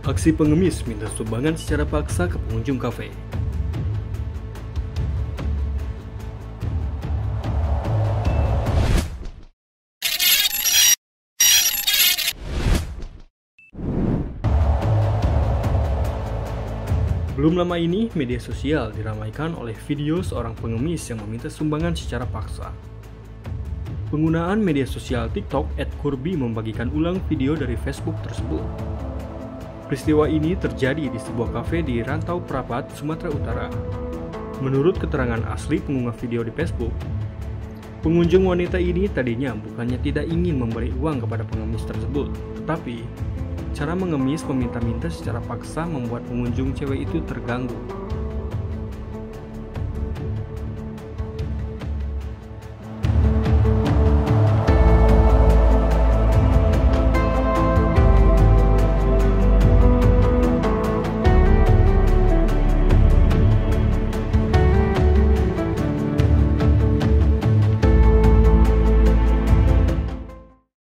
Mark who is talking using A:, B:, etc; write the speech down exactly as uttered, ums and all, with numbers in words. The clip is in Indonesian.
A: Aksi pengemis minta sumbangan secara paksa ke pengunjung kafe. Belum lama ini, media sosial diramaikan oleh video seorang pengemis yang meminta sumbangan secara paksa. Penggunaan media sosial TikTok at Kurbi membagikan ulang video dari Facebook tersebut. Peristiwa ini terjadi di sebuah kafe di Rantau Prapat, Sumatera Utara. Menurut keterangan asli pengunggah video di Facebook, pengunjung wanita ini tadinya bukannya tidak ingin memberi uang kepada pengemis tersebut, tetapi cara mengemis meminta-minta secara paksa membuat pengunjung cewek itu terganggu.